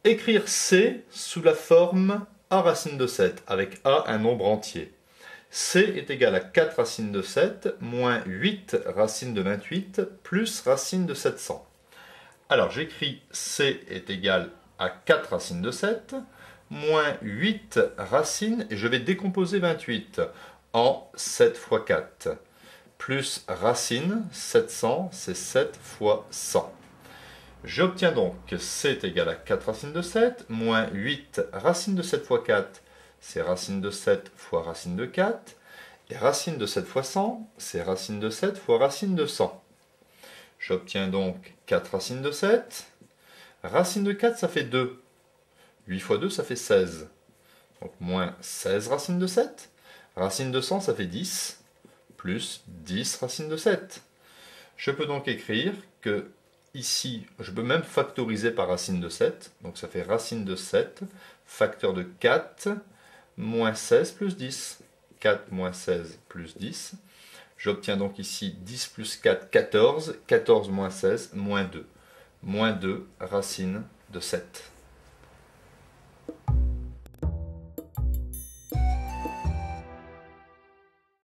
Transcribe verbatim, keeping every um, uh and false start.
écrire C sous la forme a racine de sept, avec A un nombre entier. C est égal à quatre racines de sept moins huit racines de vingt-huit plus racine de sept cents. Alors j'écris C est égal à quatre racines de sept moins huit racines, et je vais décomposer vingt-huit en sept fois quatre, plus racine, sept cents, c'est sept fois cent. J'obtiens donc que C est égal à quatre racines de sept, moins huit racine de sept fois quatre, c'est racine de sept fois racine de quatre, et racine de sept fois cent, c'est racine de sept fois racine de cent. J'obtiens donc quatre racines de sept, racine de quatre ça fait deux, huit fois deux ça fait seize, donc moins seize racines de sept, racine de cent ça fait dix, plus dix racines de sept. Je peux donc écrire que ici, je peux même factoriser par racine de sept, donc ça fait racine de sept, facteur de quatre, moins seize plus dix. quatre moins seize plus dix. J'obtiens donc ici dix plus quatre, quatorze, quatorze moins seize, moins deux. Moins deux racine de sept.